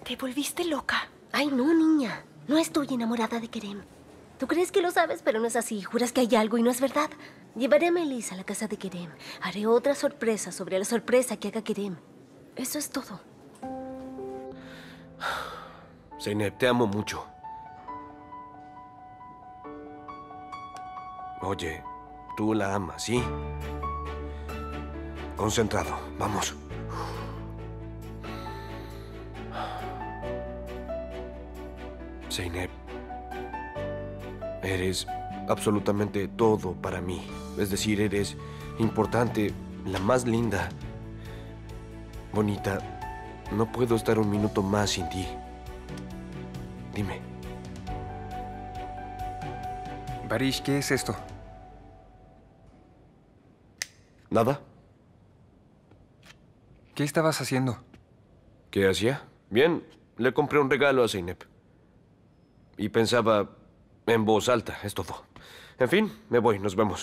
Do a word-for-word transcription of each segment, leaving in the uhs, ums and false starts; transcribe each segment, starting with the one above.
¿Te volviste loca? Ay, no, niña. No estoy enamorada de Kerem. Tú crees que lo sabes, pero no es así. Juras que hay algo y no es verdad. Llevaré a Melissa a la casa de Kerem. Haré otra sorpresa sobre la sorpresa que haga Kerem. Eso es todo. Zeynep, te amo mucho. Oye, tú la amas, ¿sí? Concentrado, vamos. Zeynep, eres absolutamente todo para mí. Es decir, eres importante, la más linda. Bonita, no puedo estar un minuto más sin ti. Dime. Barish, ¿qué es esto? ¿Nada? ¿Qué estabas haciendo? ¿Qué hacía? Bien, le compré un regalo a Zeynep. Y pensaba en voz alta, es todo. En fin, me voy, nos vemos.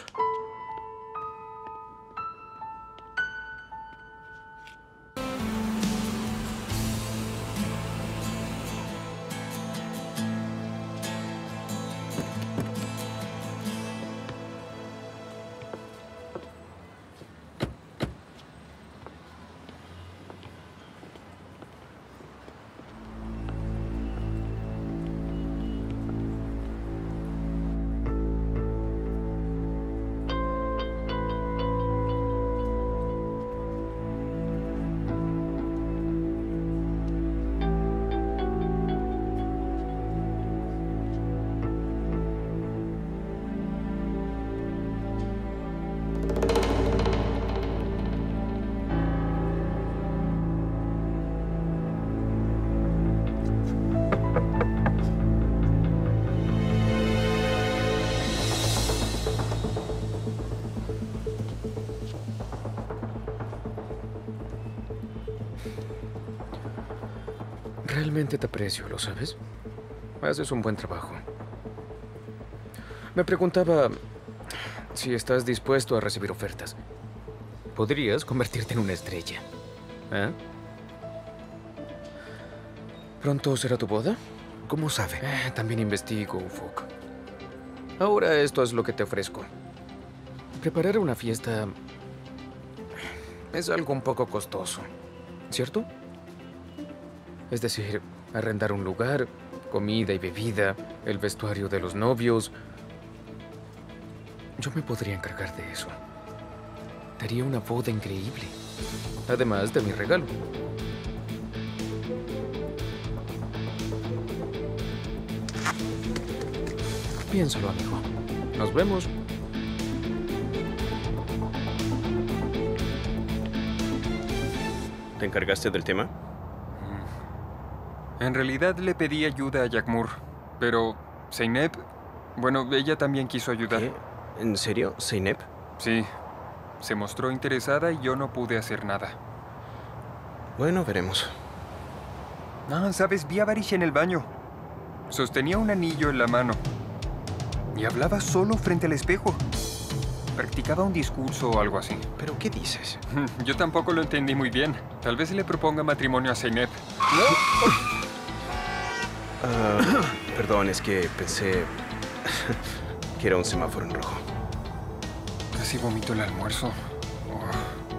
Realmente te aprecio, ¿lo sabes? Haces un buen trabajo. Me preguntaba si estás dispuesto a recibir ofertas. Podrías convertirte en una estrella. ¿Eh? ¿Pronto será tu boda? ¿Cómo sabe? Eh, también investigo, Ufuk. Ahora esto es lo que te ofrezco. Preparar una fiesta es algo un poco costoso, ¿cierto? Es decir, arrendar un lugar, comida y bebida, el vestuario de los novios. Yo me podría encargar de eso. Daría una boda increíble. Además de mi regalo. Piénsalo, amigo. Nos vemos. ¿Te encargaste del tema? En realidad le pedí ayuda a Yakmur, pero Zeynep, bueno, ella también quiso ayudar. ¿Qué? ¿En serio? ¿Zeynep? Sí, se mostró interesada y yo no pude hacer nada. Bueno, veremos. Ah, ¿sabes? Vi a Barish en el baño. Sostenía un anillo en la mano y hablaba solo frente al espejo. Practicaba un discurso o algo así. ¿Pero qué dices? Yo tampoco lo entendí muy bien. Tal vez le proponga matrimonio a Zeynep. Uh, perdón, es que pensé que era un semáforo en rojo. Casi vomito el almuerzo. Oh.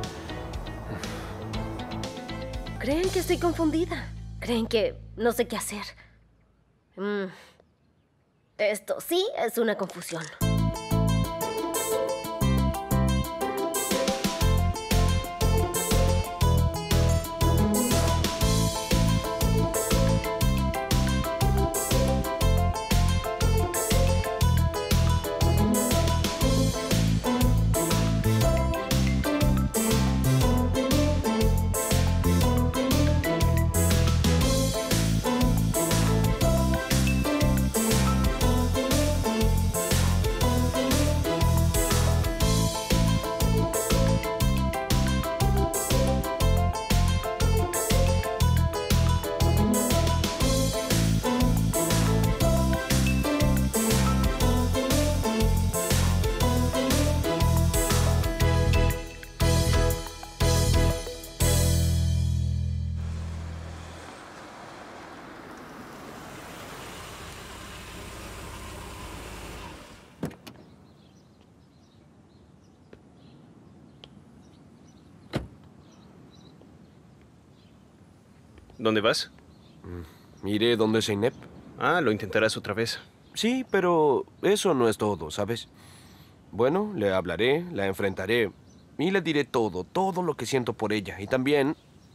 Creen que estoy confundida. Creen que no sé qué hacer. Mm. Esto sí es una confusión. ¿Dónde vas? Iré donde Zeynep. Ah, lo intentarás otra vez. Sí, pero eso no es todo, ¿sabes? Bueno, le hablaré, la enfrentaré y le diré todo, todo lo que siento por ella. Y también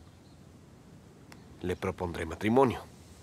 le propondré matrimonio.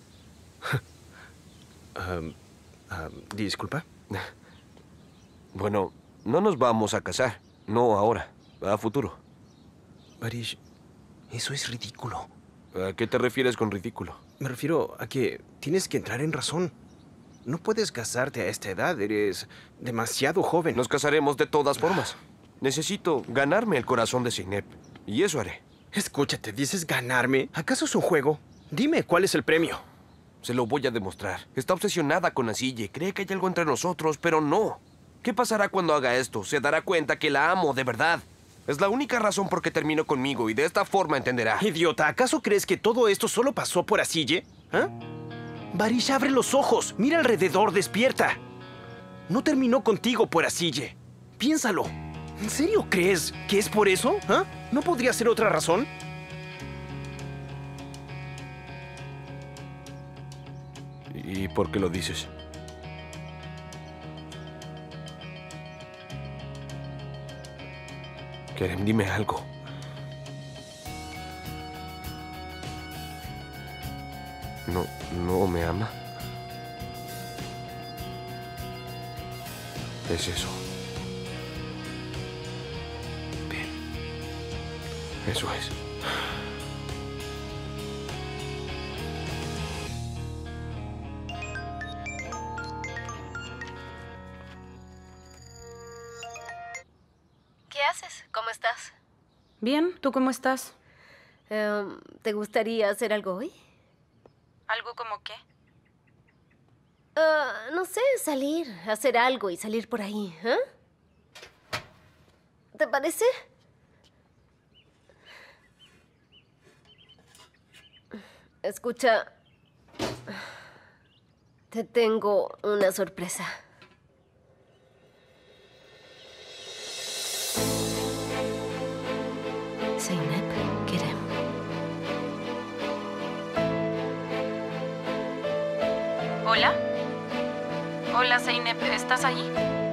Um, um, Disculpa. Bueno, no nos vamos a casar. No ahora, a futuro. Barish, eso es ridículo. ¿A qué te refieres con ridículo? Me refiero a que tienes que entrar en razón. No puedes casarte a esta edad, eres demasiado joven. Nos casaremos de todas formas. Necesito ganarme el corazón de Zeynep, y eso haré. Escúchate, ¿dices ganarme? ¿Acaso es un juego? Dime, ¿cuál es el premio? Se lo voy a demostrar. Está obsesionada con Asille, cree que hay algo entre nosotros, pero no. ¿Qué pasará cuando haga esto? Se dará cuenta que la amo de verdad. Es la única razón por qué terminó conmigo, y de esta forma entenderá. Idiota, ¿acaso crees que todo esto solo pasó por Asille? ¿Ah? Barish, abre los ojos. Mira alrededor, despierta. No terminó contigo por Asille. Piénsalo. ¿En serio crees que es por eso? ¿Ah? ¿No podría ser otra razón? ¿Y por qué lo dices? Kerem, dime algo. ¿No, no me ama? Es eso. Bien. Eso es. ¿Qué haces? ¿Cómo estás? Bien, ¿tú cómo estás? Em, ¿te gustaría hacer algo hoy? ¿Algo como qué? Ah, no sé, salir, hacer algo y salir por ahí, ¿eh? ¿Te parece? Escucha, te tengo una sorpresa. Zeynep, Kerem. ¿Hola? Hola, Zeynep, ¿estás allí?